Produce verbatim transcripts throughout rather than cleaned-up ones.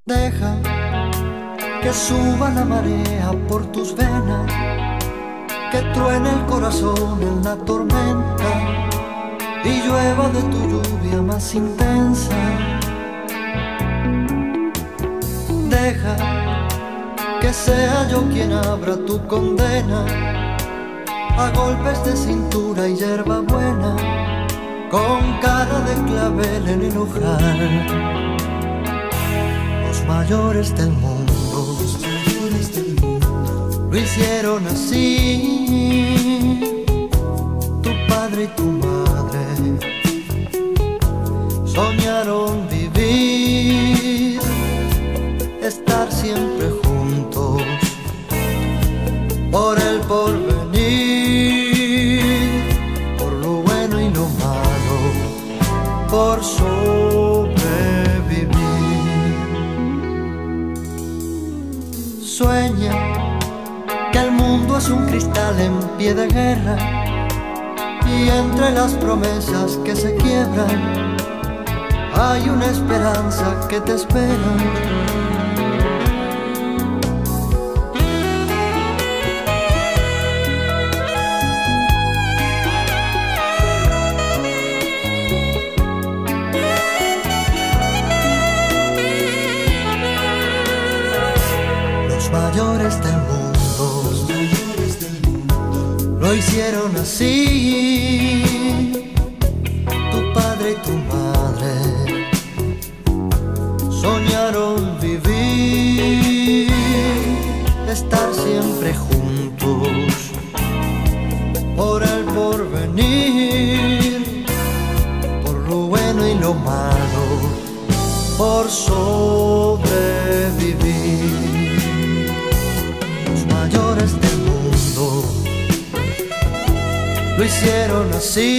Deja que suba la marea por tus venas, que truene el corazón en la tormenta y llueva de tu lluvia más intensa. Deja que sea yo quien abra tu condena a golpes de cintura y hierba buena, con cara de clavel en el ojal. Los mayores del mundo, los mayores del mundo lo hicieron así. Tu padre y tu madre soñaron vivir, estar siempre juntos por el porvenir, por lo bueno y lo malo, por sobrevivir. Sueña que el mundo es un cristal en pie de guerra, y entre las promesas que se quiebran hay una esperanza que te espera. Los mayores del mundo, los mayores del mundo lo hicieron así. Tu padre y tu madre soñaron vivir, estar siempre juntos por el porvenir, por lo bueno y lo malo, por sobrevivir. Los mayores del mundo lo hicieron así.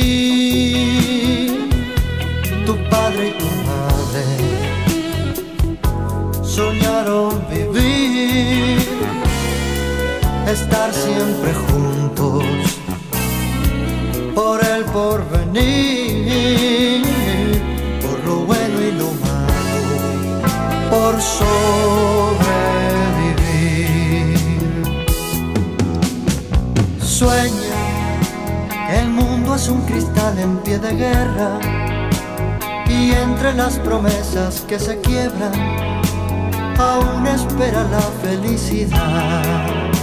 Tu padre y tu madre soñaron vivir, estar siempre juntos por el porvenir, por lo bueno y lo malo, por sobrevivir. Sueña que el mundo es un cristal en pie de guerra, y entre las promesas que se quiebran aún espera la felicidad.